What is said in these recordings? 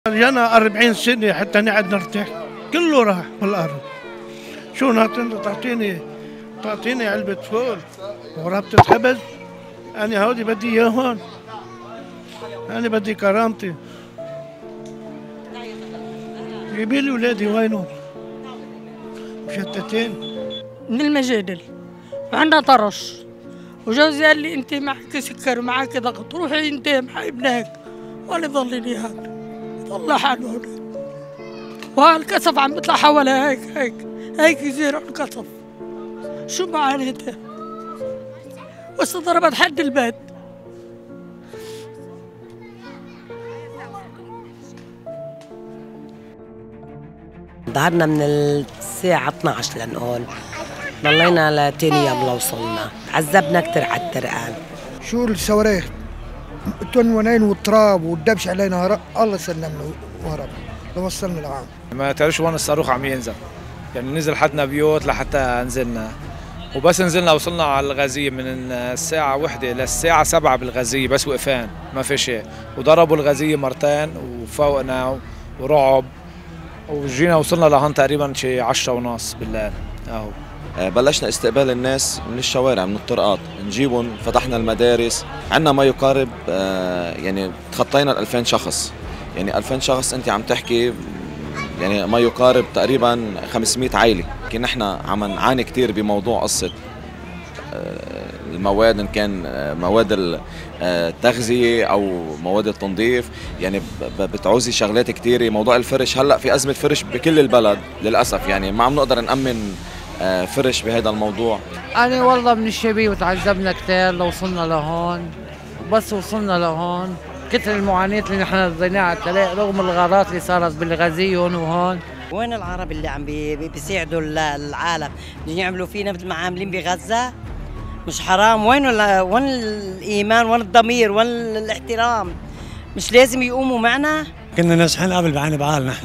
جانا 40 سنة حتى نقعد نرتاح، كله راح بالأرض. شو تعطيني علبة فول وربطة خبز؟ أنا هودي بدي إياهم، أنا بدي كرامتي. جيبي لي ولادي وينهم؟ مشتتين من المجادل وعندنا طرش، وجوزي قال لي أنت معك سكر ومعك ضغط، روحي أنت مع ابنك وأنا ضلني هيك، ضل حاله هناك. وهالكسف عم بيطلع حوالي هيك يزرع الكسف. شو معاناته؟ ضربت حد البيت. ظهرنا من الساعة 12 لنقول، ضلينا لتاني يوم لوصلنا، عذبنا كتير على الترقان. شو الصواريخ التنونين والتراب والدبش علينا، الله سلمنا وهرب لوصلنا العام. ما تعرفش وين الصاروخ عم ينزل، يعني نزل حدنا بيوت لحتى نزلنا، وبس نزلنا وصلنا على الغازية من الساعة 1 للساعة 7 بالغازية، بس وقفان ما في شيء، وضربوا الغازية مرتين وفوقنا ورعب، وجينا وصلنا لهون تقريبا شي 10:30 بالليل. بلشنا استقبال الناس من الشوارع من الطرقات، نجيبهم، فتحنا المدارس، عندنا ما يقارب يعني تخطينا 2000 شخص، يعني 2000 شخص انت عم تحكي يعني ما يقارب تقريبا 500 عائلة. لكن نحن عم نعاني كثير بموضوع قصة المواد، ان كان مواد التغذية او مواد التنظيف، يعني بتعوزي شغلات كثيرة. موضوع الفرش، هلا في أزمة فرش بكل البلد للأسف، يعني ما عم نقدر نأمن فرش بهذا الموضوع. أنا والله من الشبيه وتعذبنا كثير لوصلنا لهون، وبس وصلنا لهون كثر المعاناة اللي نحن قضيناها على الطريق، رغم الغارات اللي صارت بالغازية هون وهون. وين العرب اللي عم بيساعدوا العالم يعملوا فينا مثل ما عاملين بغزة؟ مش حرام؟ وين الإيمان؟ وين الضمير؟ وين الاحترام؟ مش لازم يقوموا معنا؟ كنا نازحين قبل بعين بعال نحن،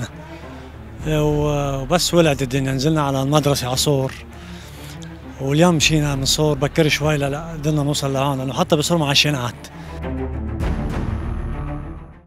وبس ولعت الدنيا نزلنا على المدرسة عصور، واليوم مشينا من صور بكر شوي لا قدرنا نوصل لهون، لأنه حتى بصيروا معشينات.